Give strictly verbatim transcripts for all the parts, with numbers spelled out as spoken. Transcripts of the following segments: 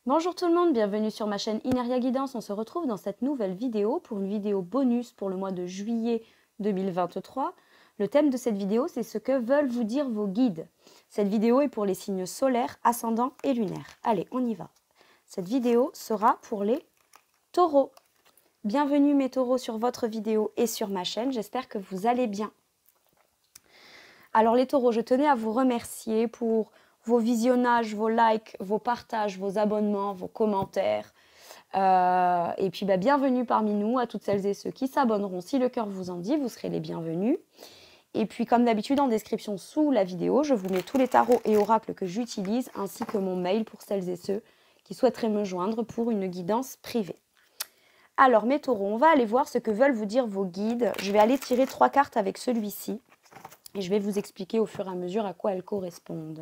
Bonjour tout le monde, bienvenue sur ma chaîne Ineria Guidance. On se retrouve dans cette nouvelle vidéo pour une vidéo bonus pour le mois de juillet deux mille vingt-trois. Le thème de cette vidéo, c'est ce que veulent vous dire vos guides. Cette vidéo est pour les signes solaires, ascendants et lunaires. Allez, on y va. Cette vidéo sera pour les taureaux. Bienvenue mes taureaux sur votre vidéo et sur ma chaîne. J'espère que vous allez bien. Alors les taureaux, je tenais à vous remercier pour vos visionnages, vos likes, vos partages, vos abonnements, vos commentaires. Euh, et puis bah, bienvenue parmi nous à toutes celles et ceux qui s'abonneront. Si le cœur vous en dit, vous serez les bienvenus. Et puis comme d'habitude en description sous la vidéo, je vous mets tous les tarots et oracles que j'utilise ainsi que mon mail pour celles et ceux qui souhaiteraient me joindre pour une guidance privée. Alors mes taureaux, on va aller voir ce que veulent vous dire vos guides. Je vais aller tirer trois cartes avec celui-ci et je vais vous expliquer au fur et à mesure à quoi elles correspondent.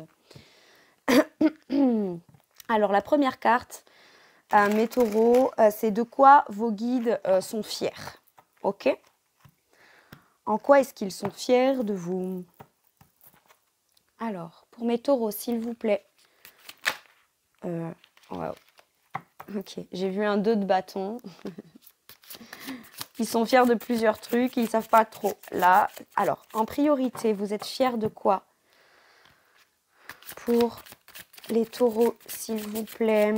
Alors la première carte, euh, mes taureaux, euh, c'est de quoi vos guides euh, sont fiers. Ok? En quoi est-ce qu'ils sont fiers de vous? Alors, pour mes taureaux, s'il vous plaît. Euh, wow. Ok, j'ai vu un deux de bâton. Ils sont fiers de plusieurs trucs, ils ne savent pas trop. Là, alors, en priorité, vous êtes fiers de quoi? Pour les taureaux, s'il vous plaît.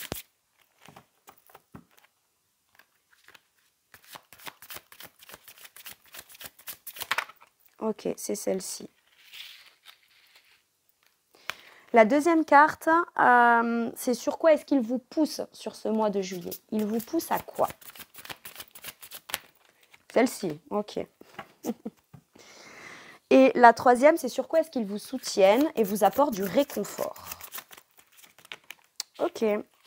Ok, c'est celle-ci. La deuxième carte, euh, c'est sur quoi est-ce qu'il vous pousse sur ce mois de juillet? Il vous pousse à quoi? Celle-ci, ok. Et la troisième, c'est sur quoi est-ce qu'ils vous soutiennent et vous apportent du réconfort? Ok.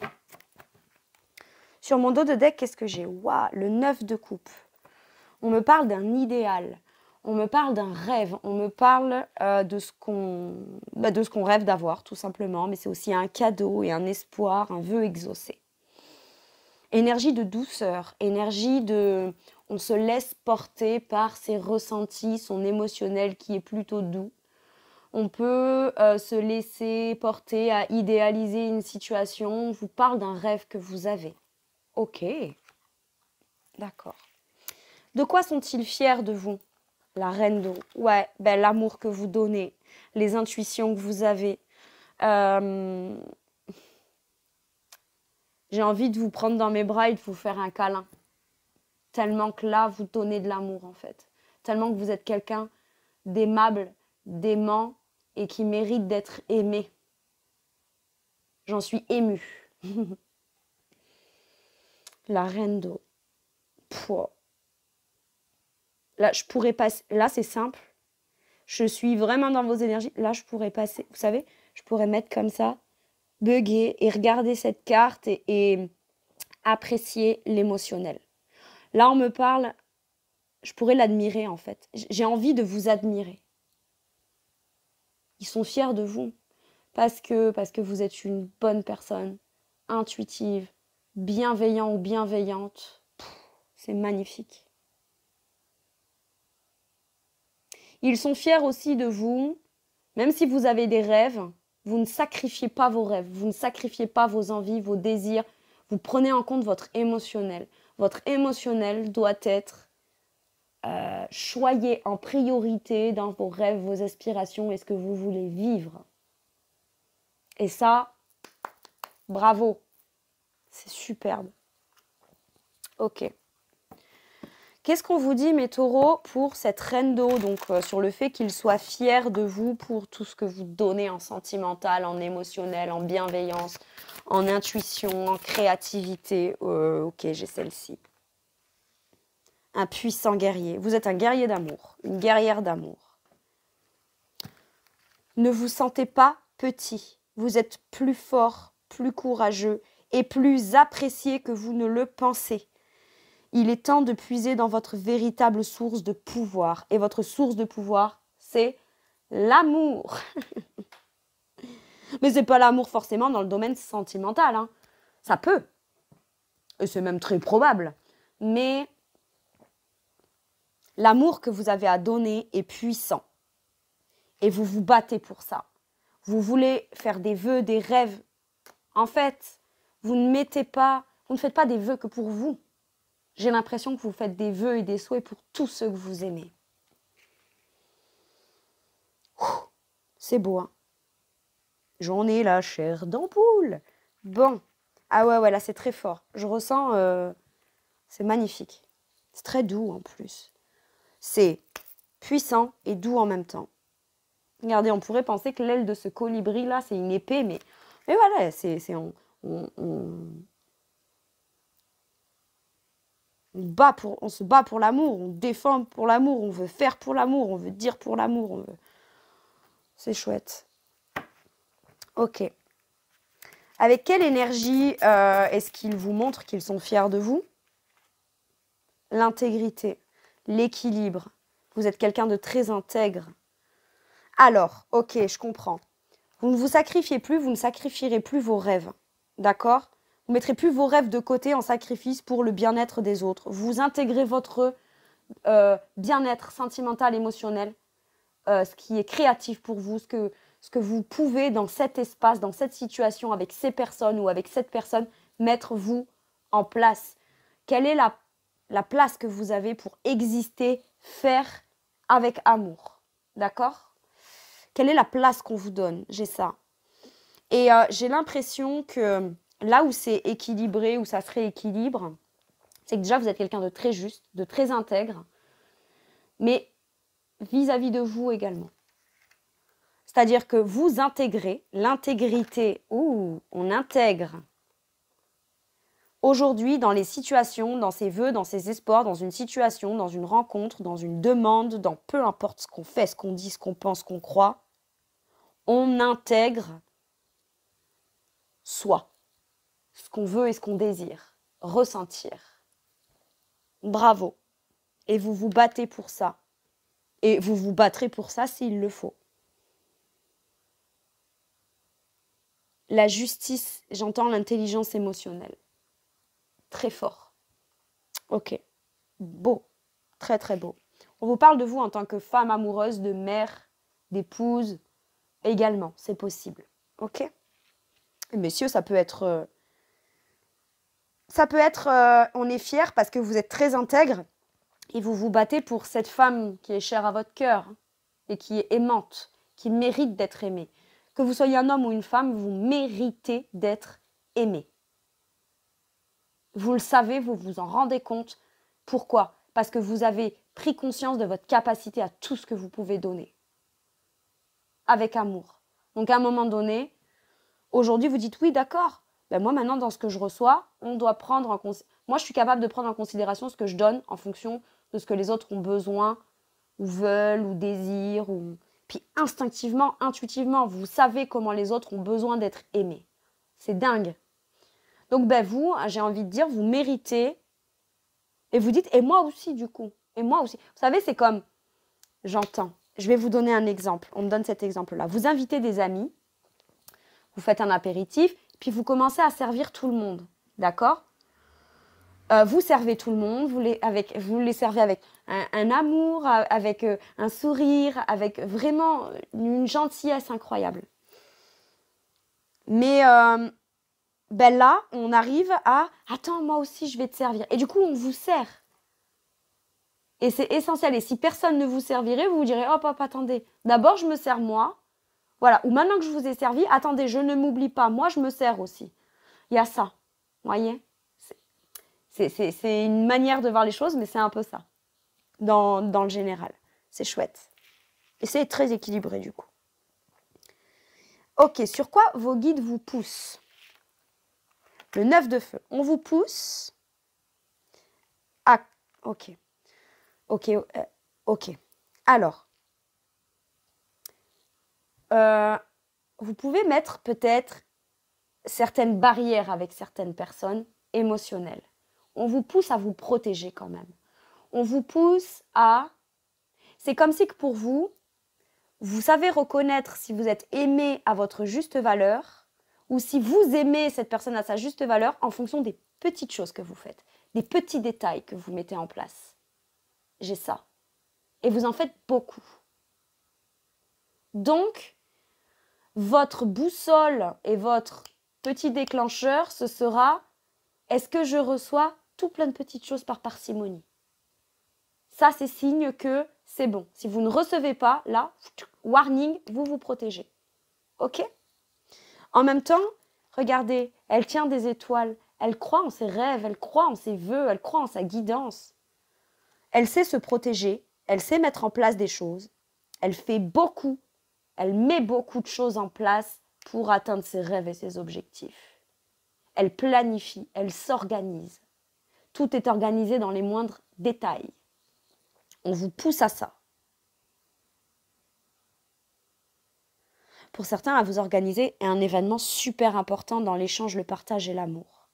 Sur mon dos de deck, qu'est-ce que j'ai? Waouh, le neuf de coupe. On me parle d'un idéal. On me parle d'un rêve. On me parle euh, de ce qu'on bah, de ce qu'on rêve d'avoir, tout simplement. Mais c'est aussi un cadeau et un espoir, un vœu exaucé. Énergie de douceur, énergie de... On se laisse porter par ses ressentis, son émotionnel qui est plutôt doux. On peut euh, se laisser porter à idéaliser une situation. On vous parle d'un rêve que vous avez. Ok, d'accord. De quoi sont-ils fiers de vous? La reine d'eau. Ouais, ben, l'amour que vous donnez, les intuitions que vous avez. Euh... J'ai envie de vous prendre dans mes bras et de vous faire un câlin. Tellement que là, vous donnez de l'amour en fait. Tellement que vous êtes quelqu'un d'aimable, d'aimant et qui mérite d'être aimé. J'en suis émue. La reine d'eau. Là, je pourrais passer. Là, c'est simple. Je suis vraiment dans vos énergies. Là, je pourrais passer. Vous savez, je pourrais mettre comme ça, bugger et regarder cette carte et, et apprécier l'émotionnel. Là, on me parle. Je pourrais l'admirer en fait. J'ai envie de vous admirer. Ils sont fiers de vous parce que, parce que vous êtes une bonne personne, intuitive, bienveillant ou bienveillante. C'est magnifique. Ils sont fiers aussi de vous, même si vous avez des rêves, vous ne sacrifiez pas vos rêves, vous ne sacrifiez pas vos envies, vos désirs, vous prenez en compte votre émotionnel. Votre émotionnel doit être euh, choyé en priorité dans vos rêves, vos aspirations et ce que vous voulez vivre. Et ça, bravo, c'est superbe. Ok. Qu'est-ce qu'on vous dit, mes taureaux, pour cette reine d'eau, donc euh, sur le fait qu'ils soient fiers de vous pour tout ce que vous donnez en sentimental, en émotionnel, en bienveillance, en intuition, en créativité. Euh, ok, j'ai celle-ci. Un puissant guerrier. Vous êtes un guerrier d'amour, une guerrière d'amour. Ne vous sentez pas petit. Vous êtes plus fort, plus courageux et plus apprécié que vous ne le pensez. Il est temps de puiser dans votre véritable source de pouvoir. Et votre source de pouvoir, c'est l'amour. Mais ce n'est pas l'amour forcément dans le domaine sentimental. Hein. Ça peut. Et c'est même très probable. Mais l'amour que vous avez à donner est puissant. Et vous vous battez pour ça. Vous voulez faire des vœux, des rêves. En fait, Vous ne mettez pas, vous ne faites pas des vœux que pour vous. J'ai l'impression que vous faites des vœux et des souhaits pour tous ceux que vous aimez. C'est beau, hein? J'en ai la chair d'ampoule. Bon. Ah ouais, ouais, là, c'est très fort. Je ressens... Euh, c'est magnifique. C'est très doux, en plus. C'est puissant et doux en même temps. Regardez, on pourrait penser que l'aile de ce colibri-là, c'est une épée, mais... Mais voilà, c'est... On, on, on, on, bat pour, on se bat pour l'amour, on défend pour l'amour, on veut faire pour l'amour, on veut dire pour l'amour, on veut... C'est chouette. Ok. Avec quelle énergie euh, est-ce qu'ils vous montrent qu'ils sont fiers de vous? L'intégrité, l'équilibre. Vous êtes quelqu'un de très intègre. Alors, ok, je comprends. Vous ne vous sacrifiez plus, vous ne sacrifierez plus vos rêves. D'accord? Vous ne mettrez plus vos rêves de côté en sacrifice pour le bien-être des autres. Vous intégrez votre euh, bien-être sentimental, émotionnel, euh, ce qui est créatif pour vous, ce que, ce que vous pouvez dans cet espace, dans cette situation, avec ces personnes ou avec cette personne, mettre vous en place. Quelle est la, la place que vous avez pour exister, faire avec amour? D'accord? Quelle est la place qu'on vous donne? J'ai ça. Et euh, j'ai l'impression que là où c'est équilibré, où ça se rééquilibre, c'est que déjà vous êtes quelqu'un de très juste, de très intègre, mais vis-à-vis de vous également. C'est-à-dire que vous intégrez l'intégrité, ouh, on intègre aujourd'hui dans les situations, dans ses vœux, dans ses espoirs, dans une situation, dans une rencontre, dans une demande, dans peu importe ce qu'on fait, ce qu'on dit, ce qu'on pense, ce qu'on croit, on intègre soi, ce qu'on veut et ce qu'on désire, ressentir. Bravo. Et vous vous battez pour ça. Et vous vous battrez pour ça s'il le faut. La justice, j'entends l'intelligence émotionnelle. Très fort. Ok. Beau. Très, très beau. On vous parle de vous en tant que femme amoureuse, de mère, d'épouse. Également, c'est possible. Ok? Et messieurs, ça peut être... Euh, ça peut être... Euh, on est fiers parce que vous êtes très intègre et vous vous battez pour cette femme qui est chère à votre cœur et qui est aimante, qui mérite d'être aimée. Que vous soyez un homme ou une femme, vous méritez d'être aimé. Vous le savez, vous vous en rendez compte. Pourquoi? Parce que vous avez pris conscience de votre capacité à tout ce que vous pouvez donner. Avec amour. Donc à un moment donné, aujourd'hui vous dites oui, d'accord. Ben moi maintenant dans ce que je reçois, on doit prendre en considération. Moi je suis capable de prendre en considération ce que je donne en fonction de ce que les autres ont besoin, ou veulent, ou désirent, ou... Puis instinctivement, intuitivement, vous savez comment les autres ont besoin d'être aimés. C'est dingue. Donc ben vous, j'ai envie de dire, vous méritez, et vous dites, et moi aussi du coup, et moi aussi. Vous savez, c'est comme, j'entends, je vais vous donner un exemple, on me donne cet exemple-là. Vous invitez des amis, vous faites un apéritif, puis vous commencez à servir tout le monde, d'accord? Euh, vous servez tout le monde, vous les, avec, vous les servez avec un, un amour, avec euh, un sourire, avec vraiment une gentillesse incroyable. Mais euh, ben là, on arrive à « Attends, moi aussi, je vais te servir ». Et du coup, on vous sert. Et c'est essentiel. Et si personne ne vous servirait, vous vous direz « Hop, hop, attendez. D'abord, je me sers moi. Voilà. Ou maintenant que je vous ai servi, attendez, je ne m'oublie pas. Moi, je me sers aussi. » Il y a ça. Vous voyez ? C'est une manière de voir les choses, mais c'est un peu ça, dans, dans le général. C'est chouette. Et c'est très équilibré, du coup. Ok, sur quoi vos guides vous poussent? Le neuf de feu. On vous pousse à... Ok. Ok, euh, ok. Alors, euh, vous pouvez mettre peut-être certaines barrières avec certaines personnes émotionnelles. On vous pousse à vous protéger quand même. On vous pousse à... C'est comme si que pour vous, vous savez reconnaître si vous êtes aimé à votre juste valeur ou si vous aimez cette personne à sa juste valeur en fonction des petites choses que vous faites, des petits détails que vous mettez en place. J'ai ça. Et vous en faites beaucoup. Donc, votre boussole et votre petit déclencheur, ce sera est-ce que je reçois tout plein de petites choses par parcimonie? Ça, c'est signe que c'est bon. Si vous ne recevez pas, là, warning, vous vous protégez. OK? En même temps, regardez, elle tient des étoiles. Elle croit en ses rêves, elle croit en ses vœux, elle croit en sa guidance. Elle sait se protéger, elle sait mettre en place des choses. Elle fait beaucoup, elle met beaucoup de choses en place pour atteindre ses rêves et ses objectifs. Elle planifie, elle s'organise. Tout est organisé dans les moindres détails. On vous pousse à ça. Pour certains, à vous organiser est un événement super important dans l'échange, le partage et l'amour.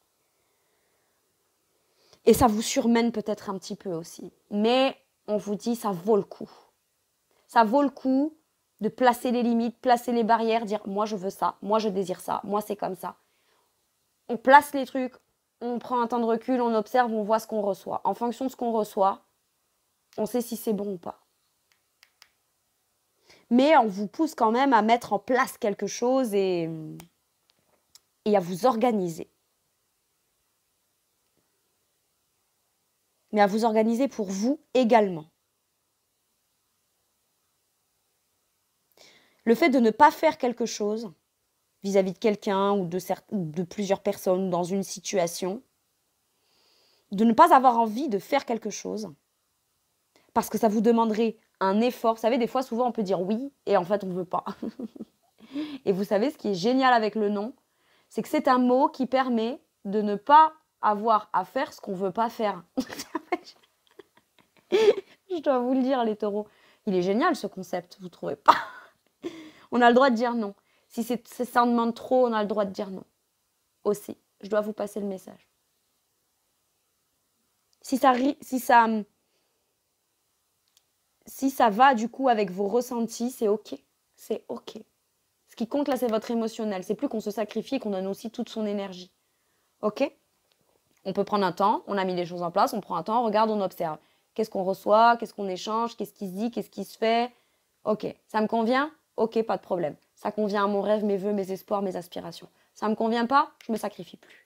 Et ça vous surmène peut-être un petit peu aussi. Mais on vous dit, ça vaut le coup. Ça vaut le coup de placer les limites, placer les barrières, dire moi je veux ça, moi je désire ça, moi c'est comme ça. On place les trucs, on prend un temps de recul, on observe, on voit ce qu'on reçoit. En fonction de ce qu'on reçoit, on sait si c'est bon ou pas. Mais on vous pousse quand même à mettre en place quelque chose et, et à vous organiser. Mais à vous organiser pour vous également. Le fait de ne pas faire quelque chose vis-à-vis de quelqu'un ou de, de plusieurs personnes dans une situation, de ne pas avoir envie de faire quelque chose, parce que ça vous demanderait un effort. Vous savez, des fois, souvent, on peut dire oui, et en fait, on ne veut pas. Et vous savez, ce qui est génial avec le non, c'est que c'est un mot qui permet de ne pas avoir à faire ce qu'on ne veut pas faire. Je dois vous le dire, les taureaux. Il est génial, ce concept, vous ne trouvez pas? On a le droit de dire non. Si c'est, ça en demande trop, on a le droit de dire non. Aussi, je dois vous passer le message. Si ça, si ça, si ça va du coup avec vos ressentis, c'est ok. C'est ok. Ce qui compte là, c'est votre émotionnel. C'est plus qu'on se sacrifie et qu'on donne aussi toute son énergie. Ok? On peut prendre un temps, on a mis les choses en place, on prend un temps, on regarde, on observe. Qu'est-ce qu'on reçoit? Qu'est-ce qu'on échange? Qu'est-ce qui se dit? Qu'est-ce qui se fait? Ok. Ça me convient? Ok, pas de problème. Ça convient à mon rêve, mes vœux, mes espoirs, mes aspirations. Ça ne me convient pas, je ne me sacrifie plus.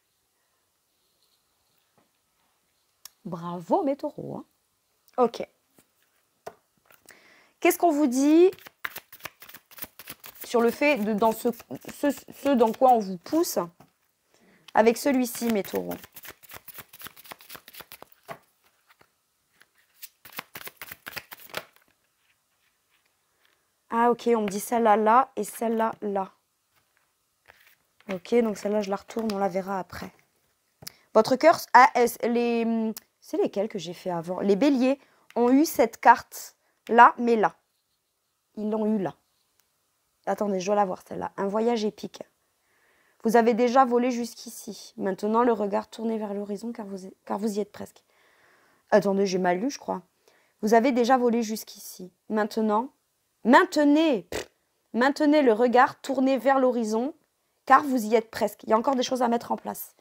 Bravo mes taureaux. Hein. Ok. Qu'est-ce qu'on vous dit sur le fait de dans ce, ce, ce dans quoi on vous pousse avec celui-ci, mes taureaux? Ah ok, on me dit celle-là là et celle-là là. Ok, donc celle-là je la retourne, on la verra après. Votre cœur, ah, les, c'est lesquels que j'ai fait avant? Les béliers ont eu cette carte là, mais là. Ils l'ont eu là. Attendez, je dois la voir celle-là. Un voyage épique. Vous avez déjà volé jusqu'ici. Maintenant, le regard tourné vers l'horizon car vous, car vous y êtes presque. Attendez, j'ai mal lu, je crois. Vous avez déjà volé jusqu'ici. Maintenant, maintenez, pff, maintenez le regard tourné vers l'horizon car vous y êtes presque. Il y a encore des choses à mettre en place.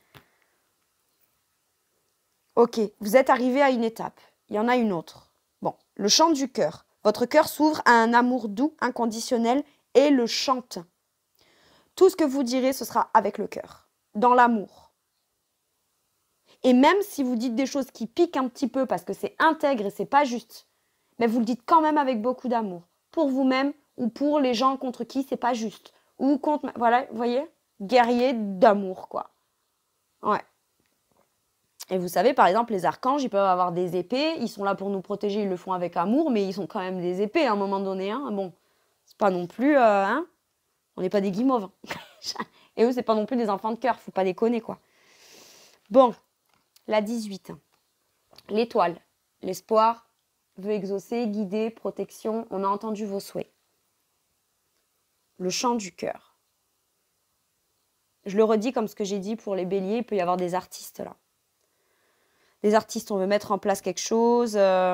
Ok, vous êtes arrivé à une étape. Il y en a une autre. Bon, le chant du cœur. Votre cœur s'ouvre à un amour doux, inconditionnel et le chante. Tout ce que vous direz, ce sera avec le cœur, dans l'amour. Et même si vous dites des choses qui piquent un petit peu parce que c'est intègre et c'est pas juste, mais vous le dites quand même avec beaucoup d'amour. Pour vous-même ou pour les gens contre qui c'est pas juste. Ou contre, voilà, vous voyez, guerrier d'amour, quoi. Ouais. Et vous savez, par exemple, les archanges, ils peuvent avoir des épées, ils sont là pour nous protéger, ils le font avec amour, mais ils sont quand même des épées à un moment donné. Hein. Bon, c'est pas non plus... Euh, hein, on n'est pas des guimauves. Et eux, c'est pas non plus des enfants de cœur, faut pas déconner, quoi. Bon, la dix-huit. L'étoile, l'espoir, veut exaucer, guider, protection, on a entendu vos souhaits. Le chant du cœur. Je le redis comme ce que j'ai dit pour les béliers, il peut y avoir des artistes là. Les artistes, on veut mettre en place quelque chose, euh,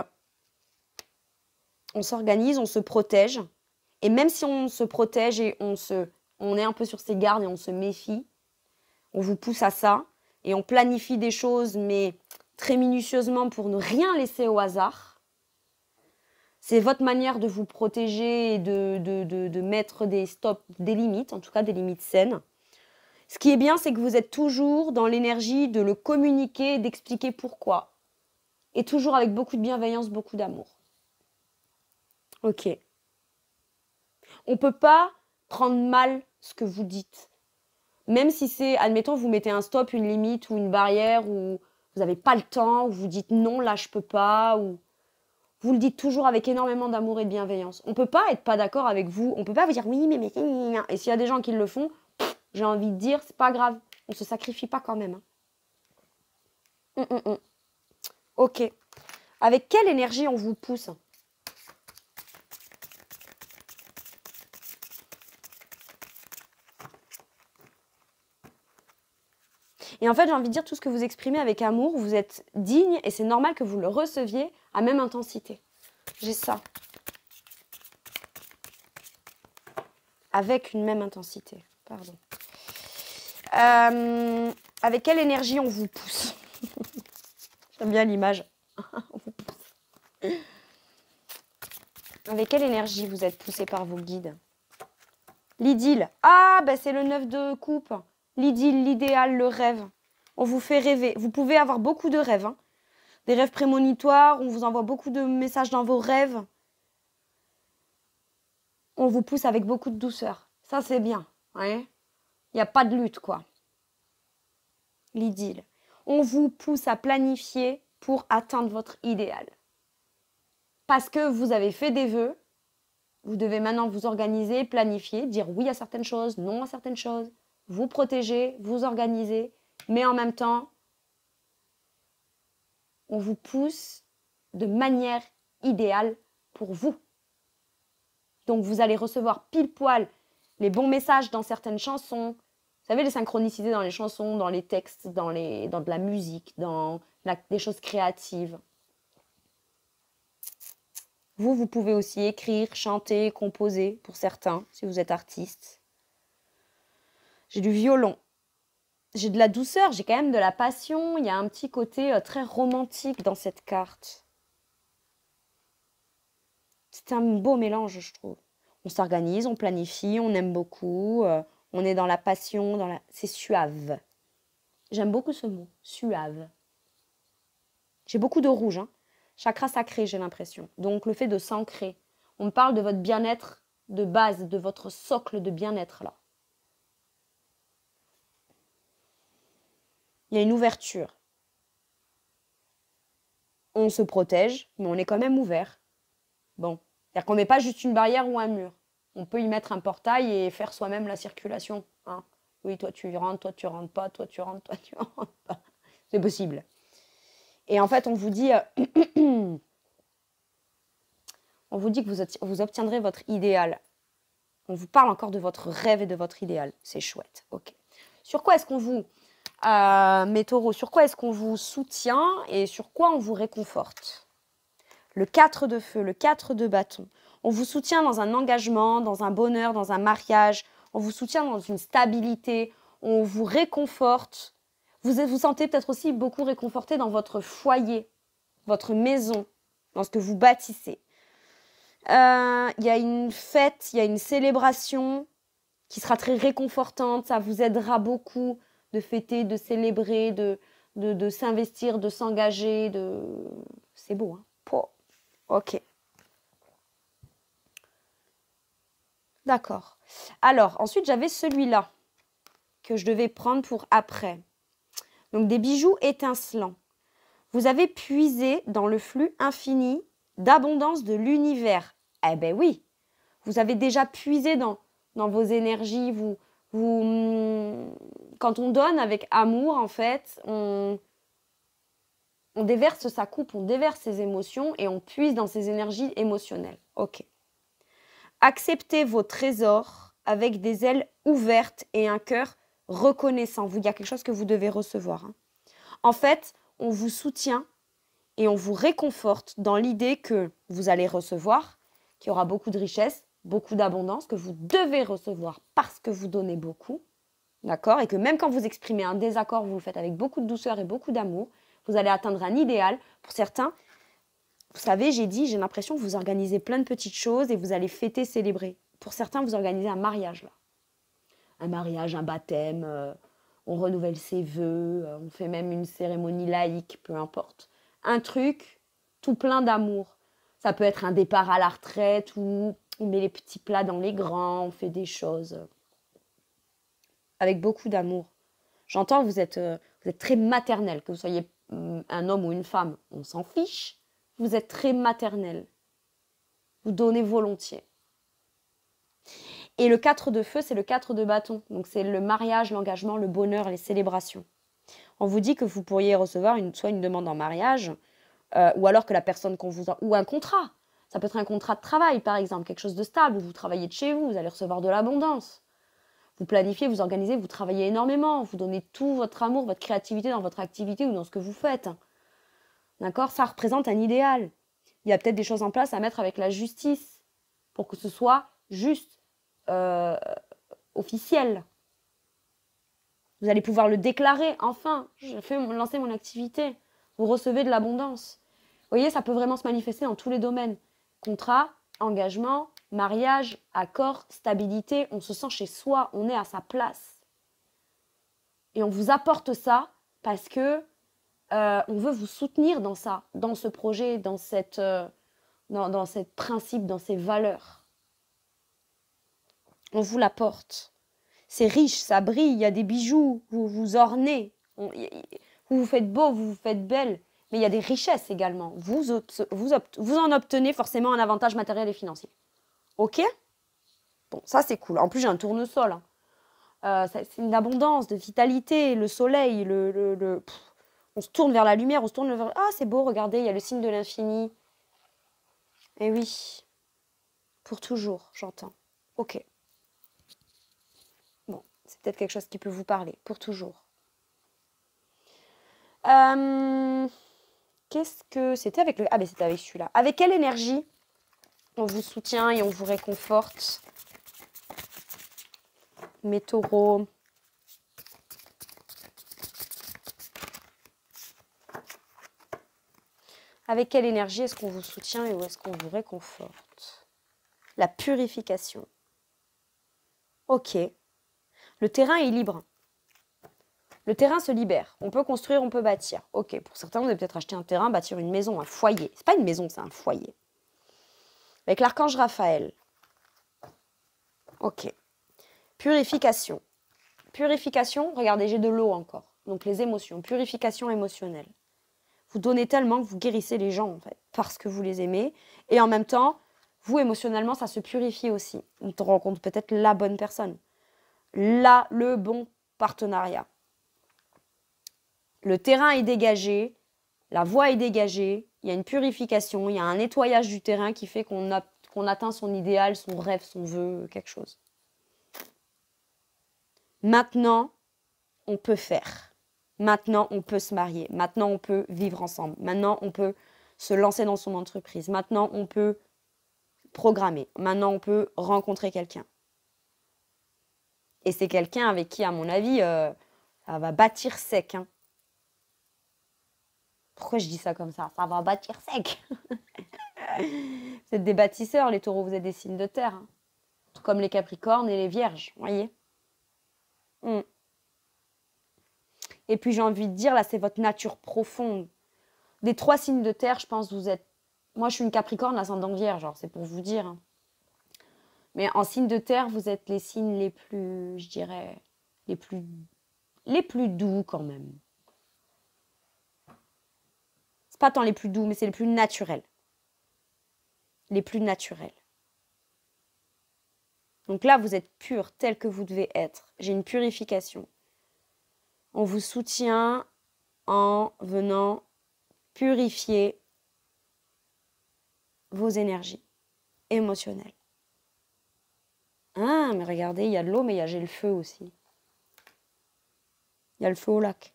on s'organise, on se protège. Et même si on se protège et on, se, on est un peu sur ses gardes et on se méfie, on vous pousse à ça et on planifie des choses, mais très minutieusement pour ne rien laisser au hasard. C'est votre manière de vous protéger et de, de, de, de mettre des stops, des limites, en tout cas des limites saines. Ce qui est bien, c'est que vous êtes toujours dans l'énergie de le communiquer, d'expliquer pourquoi. Et toujours avec beaucoup de bienveillance, beaucoup d'amour. Ok. On ne peut pas prendre mal ce que vous dites. Même si c'est, admettons, vous mettez un stop, une limite ou une barrière, ou vous n'avez pas le temps, ou vous dites non, là je peux pas, ou vous le dites toujours avec énormément d'amour et de bienveillance. On ne peut pas être pas d'accord avec vous, on ne peut pas vous dire oui, mais mais... Et s'il y a des gens qui le font, j'ai envie de dire, c'est pas grave, on ne se sacrifie pas quand même. Hein. Hum, hum, hum. Ok. Avec quelle énergie on vous pousse ? Et en fait, j'ai envie de dire, tout ce que vous exprimez avec amour, vous êtes digne et c'est normal que vous le receviez à même intensité. J'ai ça. Avec une même intensité. Pardon. Euh, avec quelle énergie on vous pousse ? J'aime bien l'image. On vous pousse. Avec quelle énergie vous êtes poussé par vos guides ? L'idylle. Ah, ben c'est le neuf de coupe. L'idylle, l'idéal, le rêve. On vous fait rêver. Vous pouvez avoir beaucoup de rêves. Hein. Des rêves prémonitoires. On vous envoie beaucoup de messages dans vos rêves. On vous pousse avec beaucoup de douceur. Ça, c'est bien. Il n'y a pas de lutte, quoi. L'idylle. On vous pousse à planifier pour atteindre votre idéal. Parce que vous avez fait des vœux. Vous devez maintenant vous organiser, planifier, dire oui à certaines choses, non à certaines choses. Vous protéger, vous organiser, mais en même temps, on vous pousse de manière idéale pour vous. Donc, vous allez recevoir pile poil les bons messages dans certaines chansons. Vous savez, les synchronicités dans les chansons, dans les textes, dans, les, dans de la musique, dans la, des choses créatives. Vous, vous pouvez aussi écrire, chanter, composer, pour certains, si vous êtes artiste. J'ai du violon. J'ai de la douceur, j'ai quand même de la passion. Il y a un petit côté euh, très romantique dans cette carte. C'est un beau mélange, je trouve. On s'organise, on planifie, on aime beaucoup. Euh, on est dans la passion, dans la... c'est suave. J'aime beaucoup ce mot, suave. J'ai beaucoup de rouge, hein. Chakra sacré, j'ai l'impression. Donc, le fait de s'ancrer. On me parle de votre bien-être de base, de votre socle de bien-être, là. Il y a une ouverture. On se protège, mais on est quand même ouvert. Bon. C'est-à-dire qu'on ne met pas juste une barrière ou un mur. On peut y mettre un portail et faire soi-même la circulation. Hein. Oui, toi tu rentres, toi tu rentres pas, toi tu rentres, toi tu rentres pas. C'est possible. Et en fait, on vous dit, euh, on vous dit que vous, vous obtiendrez votre idéal. On vous parle encore de votre rêve et de votre idéal. C'est chouette. Ok. Sur quoi est-ce qu'on vous, euh, mes taureaux, sur quoi est-ce qu'on vous soutient et sur quoi on vous réconforte ? Le quatre de feu, le quatre de bâton. On vous soutient dans un engagement, dans un bonheur, dans un mariage. On vous soutient dans une stabilité. On vous réconforte. Vous vous sentez peut-être aussi beaucoup réconforté dans votre foyer, votre maison, dans ce que vous bâtissez. Il euh, y a une fête, il y a une célébration qui sera très réconfortante. Ça vous aidera beaucoup de fêter, de célébrer, de, de, de s'investir, de s'engager. De... C'est beau, hein? Oh. Ok. D'accord. Alors, ensuite, j'avais celui-là que je devais prendre pour après. Donc, des bijoux étincelants. Vous avez puisé dans le flux infini d'abondance de l'univers. Eh ben oui, vous avez déjà puisé dans, dans vos énergies. Vous, vous, quand on donne avec amour, en fait, on, on déverse sa coupe, on déverse ses émotions et on puise dans ses énergies émotionnelles. Ok. Acceptez vos trésors avec des ailes ouvertes et un cœur reconnaissant. Il y a quelque chose que vous devez recevoir. Hein. En fait, on vous soutient et on vous réconforte dans l'idée que vous allez recevoir, qu'il y aura beaucoup de richesse, beaucoup d'abondance, que vous devez recevoir parce que vous donnez beaucoup, d'accord ? Et que même quand vous exprimez un désaccord, vous le faites avec beaucoup de douceur et beaucoup d'amour, vous allez atteindre un idéal. Pour certains, vous savez, j'ai dit, j'ai l'impression que vous organisez plein de petites choses et vous allez fêter, célébrer. Pour certains, vous organisez un mariage, là. un mariage, un baptême, euh, on renouvelle ses vœux, euh, on fait même une cérémonie laïque, peu importe. Un truc tout plein d'amour. Ça peut être un départ à la retraite où on met les petits plats dans les grands, on fait des choses avec beaucoup d'amour. J'entends, vous êtes, euh, vous êtes très maternel, que vous soyez euh, un homme ou une femme, on s'en fiche. Vous êtes très maternel. Vous donnez volontiers. Et le quatre de feu, c'est le quatre de bâton. Donc c'est le mariage, l'engagement, le bonheur, les célébrations. On vous dit que vous pourriez recevoir une, soit une demande en mariage, euh, ou alors que la personne qu'on vous a... ou un contrat. Ça peut être un contrat de travail, par exemple, quelque chose de stable, où vous travaillez de chez vous, vous allez recevoir de l'abondance. Vous planifiez, vous organisez, vous travaillez énormément, vous donnez tout votre amour, votre créativité dans votre activité ou dans ce que vous faites. D'accord? Ça représente un idéal. Il y a peut-être des choses en place à mettre avec la justice pour que ce soit juste, euh, officiel. Vous allez pouvoir le déclarer. Enfin, je fais lancer mon activité. Vous recevez de l'abondance. Vous voyez, ça peut vraiment se manifester dans tous les domaines. Contrat, engagement, mariage, accord, stabilité. On se sent chez soi, on est à sa place. Et on vous apporte ça parce que euh, on veut vous soutenir dans ça, dans ce projet, dans cette, euh, dans, dans ce principe, dans ces valeurs. On vous l'apporte. C'est riche, ça brille, il y a des bijoux, vous vous ornez, on, vous vous faites beau, vous vous faites belle, mais il y a des richesses également. Vous, vous, vous en obtenez forcément un avantage matériel et financier. Ok? Bon, ça c'est cool. En plus, j'ai un tournesol. Hein. Euh, c'est une abondance, de vitalité, le soleil, le, le, le... Pff, on se tourne vers la lumière, on se tourne vers... Ah, c'est beau, regardez, il y a le signe de l'infini. Eh oui, pour toujours, j'entends. Ok. Bon, c'est peut-être quelque chose qui peut vous parler, pour toujours. Euh, Qu'est-ce que c'était avec le... Ah, ben c'était avec celui-là. Avec quelle énergie on vous soutient et on vous réconforte, mes taureaux? Avec quelle énergie est-ce qu'on vous soutient et où est-ce qu'on vous réconforte? La purification. Ok. Le terrain est libre. Le terrain se libère. On peut construire, on peut bâtir. Ok. Pour certains, vous avez peut-être acheté un terrain, bâtir une maison, un foyer. C'est pas une maison, c'est un foyer. Avec l'archange Raphaël. Ok. Purification. Purification, regardez, j'ai de l'eau encore. Donc les émotions. Purification émotionnelle. Vous donnez tellement que vous guérissez les gens, en fait, parce que vous les aimez. Et en même temps, vous, émotionnellement, ça se purifie aussi. On te rencontre peut-être la bonne personne. Là, le bon partenariat. Le terrain est dégagé, la voie est dégagée, il y a une purification, il y a un nettoyage du terrain qui fait qu'on a, qu'on atteint son idéal, son rêve, son vœu, quelque chose. Maintenant, on peut faire. Maintenant, on peut se marier. Maintenant, on peut vivre ensemble. Maintenant, on peut se lancer dans son entreprise. Maintenant, on peut programmer. Maintenant, on peut rencontrer quelqu'un. Et c'est quelqu'un avec qui, à mon avis, euh, ça va bâtir sec. Hein. Pourquoi je dis ça comme ça? Ça va bâtir sec. Vous êtes des bâtisseurs, les taureaux, vous êtes des signes de terre. Hein. Tout comme les capricornes et les vierges, voyez. Mm. Et puis j'ai envie de dire, là, c'est votre nature profonde. Des trois signes de terre, je pense, vous êtes... Moi, je suis une capricorne, l'ascendant vierge, genre, c'est pour vous dire. Hein. Mais en signe de terre, vous êtes les signes les plus, je dirais, les plus, les plus doux quand même. C'est pas tant les plus doux, mais c'est les plus naturels. Les plus naturels. Donc là, vous êtes pur, tel que vous devez être. J'ai une purification. On vous soutient en venant purifier vos énergies émotionnelles. Ah, mais regardez, il y a de l'eau, mais j'ai le feu aussi. Il y a le feu au lac.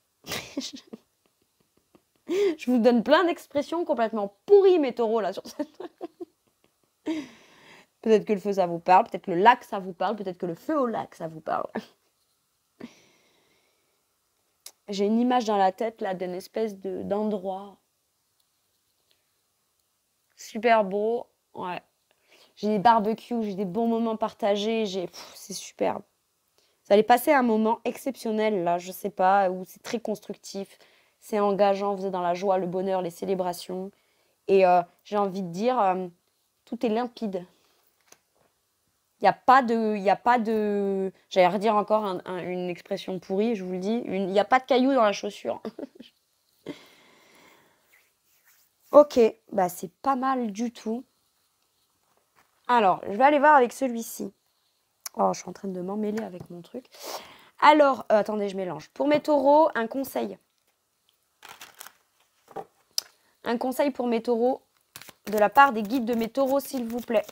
Je vous donne plein d'expressions complètement pourries, mes taureaux, là, sur cette... Peut-être que le feu, ça vous parle. Peut-être que le lac, ça vous parle. Peut-être que le feu au lac, ça vous parle. J'ai une image dans la tête, là, d'une espèce de, d'endroit. Super beau. Ouais. J'ai des barbecues, j'ai des bons moments partagés. J'ai... Pff, c'est superbe. Vous allez passer un moment exceptionnel, là, je sais pas, où c'est très constructif, c'est engageant, vous êtes dans la joie, le bonheur, les célébrations. Et euh, j'ai envie de dire, euh, tout est limpide. Il n'y a pas de... Il y a pas de... J'allais redire encore un, un, une expression pourrie, je vous le dis. Il n'y a pas de cailloux dans la chaussure. Ok, bah c'est pas mal du tout. Alors, je vais aller voir avec celui-ci. Oh, je suis en train de m'emmêler avec mon truc. Alors, euh, attendez, je mélange. Pour mes taureaux, un conseil. Un conseil pour mes taureaux, de la part des guides de mes taureaux, s'il vous plaît.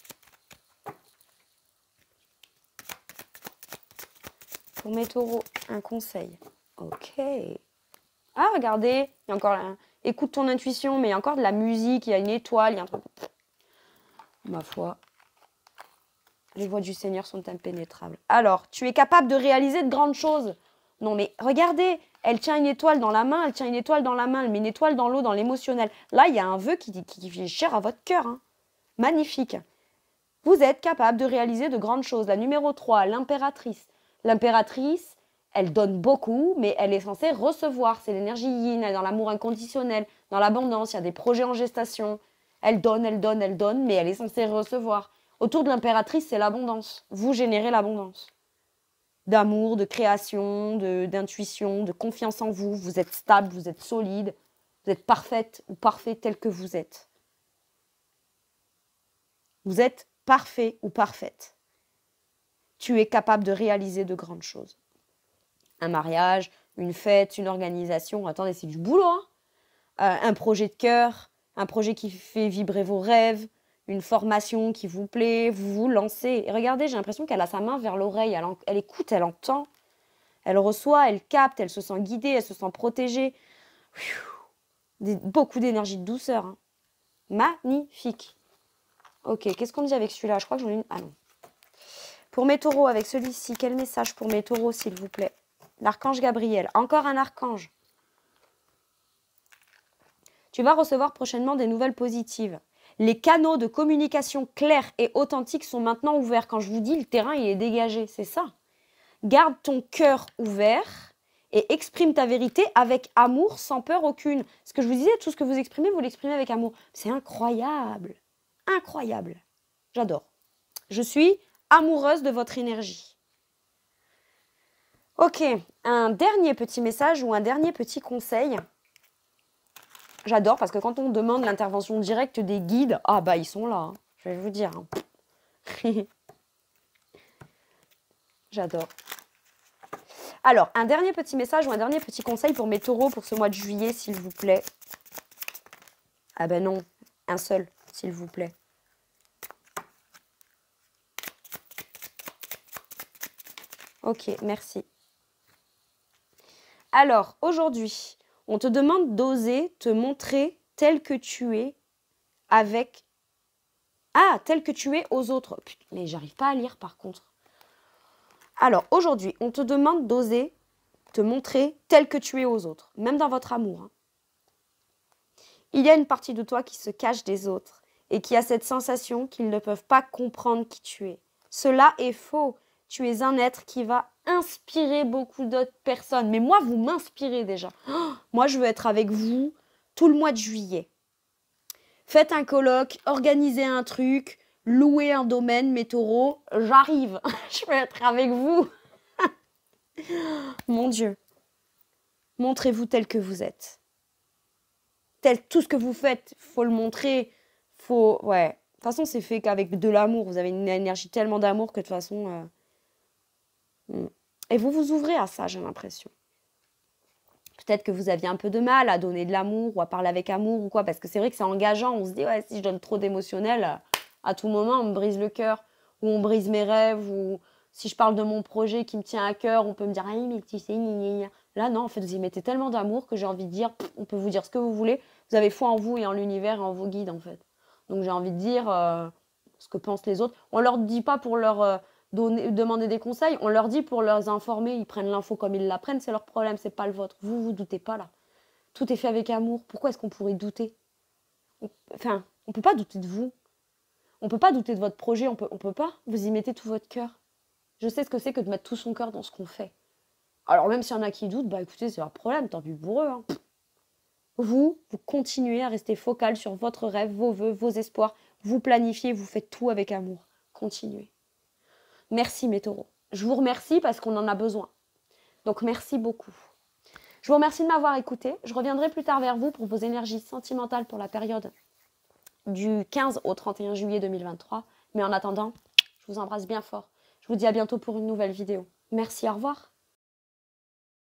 Pour mes taureaux, un conseil. Ok. Ah, regardez, il y a encore... Un... Écoute ton intuition, mais il y a encore de la musique, il y a une étoile, il y a un truc... Ma foi, les voies du Seigneur sont impénétrables. Alors, tu es capable de réaliser de grandes choses. Non, mais regardez, elle tient une étoile dans la main, elle tient une étoile dans la main, elle met une étoile dans l'eau, dans l'émotionnel. Là, il y a un vœu qui, qui, qui est cher à votre cœur. Hein. Magnifique. Vous êtes capable de réaliser de grandes choses. La numéro trois, l'impératrice. L'impératrice, elle donne beaucoup, mais elle est censée recevoir. C'est l'énergie yin, elle est dans l'amour inconditionnel, dans l'abondance, il y a des projets en gestation. Elle donne, elle donne, elle donne, mais elle est censée recevoir. Autour de l'impératrice, c'est l'abondance. Vous générez l'abondance. D'amour, de création, de, d'intuition, de confiance en vous. Vous êtes stable, vous êtes solide, vous êtes parfaite ou parfait tel que vous êtes. Vous êtes parfait ou parfaite. Tu es capable de réaliser de grandes choses. Un mariage, une fête, une organisation. Attendez, c'est du boulot. Hein euh, un projet de cœur, un projet qui fait vibrer vos rêves, une formation qui vous plaît, vous vous lancez. Et regardez, j'ai l'impression qu'elle a sa main vers l'oreille, elle, en, elle écoute, elle entend, elle reçoit, elle capte, elle se sent guidée, elle se sent protégée. Des, beaucoup d'énergie, de douceur. Hein. Magnifique. Ok, qu'est-ce qu'on dit avec celui-là? Je crois que j'en ai une... Ah non. Pour mes taureaux, avec celui-ci, quel message pour mes taureaux, s'il vous plaît? L'archange Gabriel. Encore un archange. Tu vas recevoir prochainement des nouvelles positives. Les canaux de communication clairs et authentiques sont maintenant ouverts. Quand je vous dis, le terrain, il est dégagé. C'est ça. Garde ton cœur ouvert et exprime ta vérité avec amour, sans peur aucune. Ce que je vous disais, tout ce que vous exprimez, vous l'exprimez avec amour. C'est incroyable. Incroyable. J'adore. Je suis amoureuse de votre énergie. Ok, un dernier petit message ou un dernier petit conseil. J'adore parce que quand on demande l'intervention directe des guides, ah bah ils sont là, hein, je vais vous dire. Hein. J'adore. Alors, un dernier petit message ou un dernier petit conseil pour mes taureaux pour ce mois de juillet, s'il vous plaît. Ah ben non, un seul, s'il vous plaît. Ok, merci. Alors, aujourd'hui, on te demande d'oser te montrer tel que tu es avec... Ah, tel que tu es aux autres. Putain, mais j'arrive pas à lire par contre. Alors, aujourd'hui, on te demande d'oser te montrer tel que tu es aux autres, même dans votre amour. Hein. Il y a une partie de toi qui se cache des autres et qui a cette sensation qu'ils ne peuvent pas comprendre qui tu es. Cela est faux. Tu es un être qui va inspirer beaucoup d'autres personnes. Mais moi, vous m'inspirez déjà. Oh, moi, je veux être avec vous tout le mois de juillet. Faites un colloque, organisez un truc, louez un domaine, mes taureaux. J'arrive. Je veux être avec vous. Mon Dieu. Montrez-vous tel que vous êtes. Tel, tout ce que vous faites, il faut le montrer. Faut, ouais. De toute façon, c'est fait qu'avec de l'amour. Vous avez une énergie tellement d'amour que de toute façon... Euh, Et vous vous ouvrez à ça, j'ai l'impression. Peut-être que vous aviez un peu de mal à donner de l'amour ou à parler avec amour ou quoi, parce que c'est vrai que c'est engageant. On se dit, ouais, si je donne trop d'émotionnel, à tout moment, on me brise le cœur, ou on brise mes rêves, ou si je parle de mon projet qui me tient à cœur, on peut me dire, ah, mais tu sais, gna, gna, gna. Là, non, en fait, vous y mettez tellement d'amour que j'ai envie de dire, on peut vous dire ce que vous voulez. Vous avez foi en vous et en l'univers et en vos guides, en fait. Donc, j'ai envie de dire euh, ce que pensent les autres. On ne leur dit pas pour leur... Euh, Donner, demander des conseils, on leur dit pour leur informer, ils prennent l'info comme ils la prennent, c'est leur problème, c'est pas le vôtre. Vous, vous doutez pas là. Tout est fait avec amour. Pourquoi est-ce qu'on pourrait douter? on, Enfin, on peut pas douter de vous. On peut pas douter de votre projet, on peut, on peut pas. Vous y mettez tout votre cœur. Je sais ce que c'est que de mettre tout son cœur dans ce qu'on fait. Alors même s'il y en a qui doutent, bah écoutez, c'est leur problème, tant pis pour eux. Hein. Vous, vous continuez à rester focal sur votre rêve, vos vœux, vos espoirs. Vous planifiez, vous faites tout avec amour. Continuez. Merci mes taureaux. Je vous remercie parce qu'on en a besoin. Donc merci beaucoup. Je vous remercie de m'avoir écouté. Je reviendrai plus tard vers vous pour vos énergies sentimentales pour la période du quinze au trente et un juillet deux mille vingt-trois. Mais en attendant, je vous embrasse bien fort. Je vous dis à bientôt pour une nouvelle vidéo. Merci, au revoir.